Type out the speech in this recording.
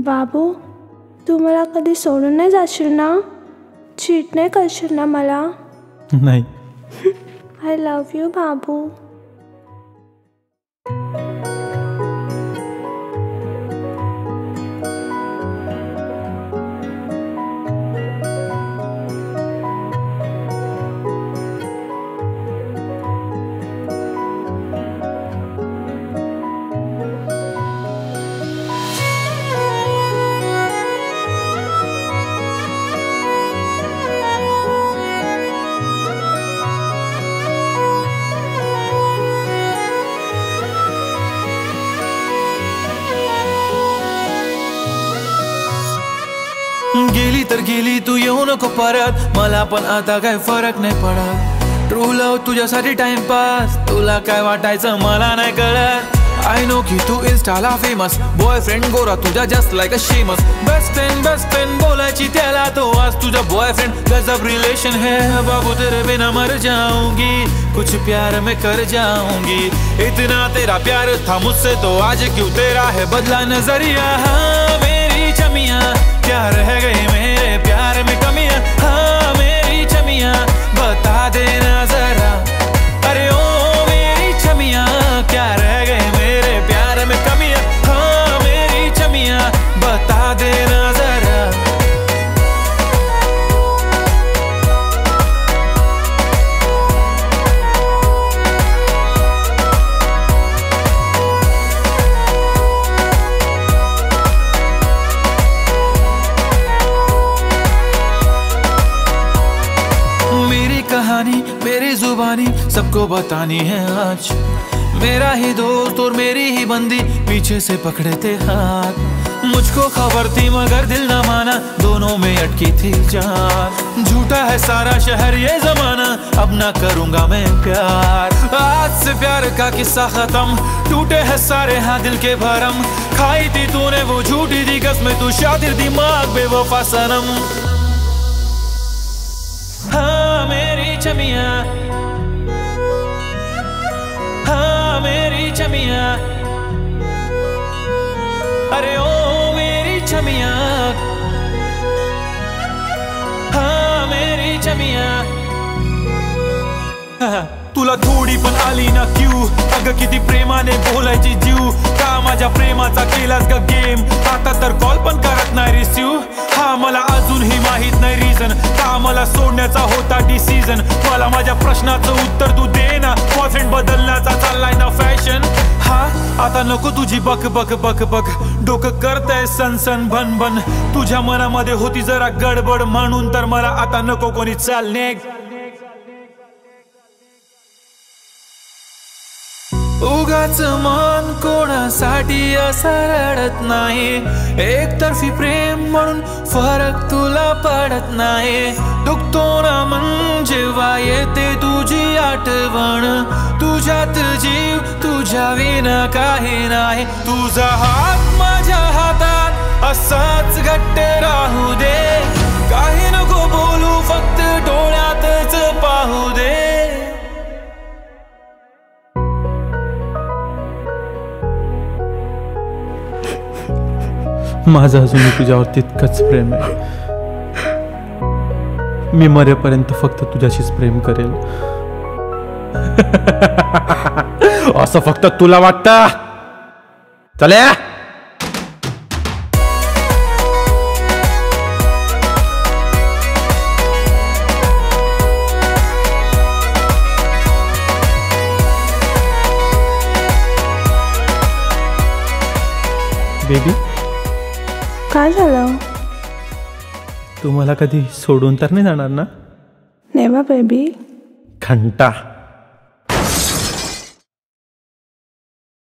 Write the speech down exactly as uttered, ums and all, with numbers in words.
बाबू, तू मला कधी सोडून नाही जाशील ना? चीट नाही करशील ना मला? नाही. आय लव्ह यू बाबू. गेली तर गेली, तू येऊ नको परत. मला पण आता काय फरक नाही पडत. ट्रू लव्ह तुझ्यासाठी टाइमपास, तुला काय वाटायचं मला नाही कळत. आय नो की तू इन्स्टाला फेमस, बॉयफ्रेंड गोरा तुझा just like a Seamus. Best friend best friend बोलायची त्याला, तो आज तुझा बॉयफ्रेंड. गजब रिलेशन है बाबू, तेरे बिना मर जाऊंगी. कुछ प्यार में कर जाऊंगी. इतना तेरा प्यार था मुझसे, तो आज क्यों तेरा है बदला नजरिया. हाँ मेरी चमिया, क्या रह गई मेरे प्यार में कमियां. हाँ मेरी चमिया, बता देना जरा. अरे ओ मेरी चमिया, क्या रह गए मेरे प्यार में कमियां. हाँ मेरी चमिया, बता देना जरा. कहानी मेरी जुबानी सबको बतानी है आज. मेरा ही दोस्त और मेरी ही बंदी पीछे से पकड़े थे हाथ. मुझको खबर थी मगर दिल न माना, दोनों में अटकी थी जान. झूठा है सारा शहर ये जमाना, अब ना करूंगा मैं प्यार. आज से प्यार का किस्सा खत्म, टूटे हैं सारे हाँ दिल के भरम. खाई थी तूने वो झूठी दी कसमें, तू शातिर दिमाग बेवफा सनम. हाँ मेरी चमिया, हाँ मेरी चमिया. अरे ओ मेरी चमिया, हाँ मेरी चमिया. तुला थोडी पण आली ना क्यू, अगं किती प्रेमाने बोलायची जीव. का माझ्या प्रेमाचा केलास ग गेम, आता तर कॉल पण करत नाही रिसीव. हा मला अजूनही माहित नाही रिझन, का मला सोडण्याचा होता डिसिजन. मला माझ्या प्रश्नाचं उत्तर तू दे ना, बॉयफ्रेंड बदलण्याचा चाललाय ना फॅशन. हा आता नको तुझी बक बक बक बक, डोकं करतंय सनसन भन भन. तुझ्या मनामध्ये होती जरा गडबड, म्हणून तर मला आता नको कोणी चालणे. उगाच मन कोणासाठी असं रडत नाही. एकतर्फी प्रेम म्हणून फरक तुला पडत नाही. दुखतो ना मन जेव्हा येते तुझी आठवण. तुझ्यात जीव तुझ्या विना काही नाही. तुझा हात माझ्या हातात असाच घट्ट राहू दे. काही नको बोलू, फक्त डोळ्यातच पाहू दे. माझं अजूनही तुझ्यावर तितकंच प्रेम आहे. मी मरेपर्यंत फक्त तुझ्याशीच प्रेम करेल. असं फक्त तुला वाटतं. चले बेबी. काय झालं? तू मला कधी सोडून तर नाही जाणार ना? Never baby. घंटा.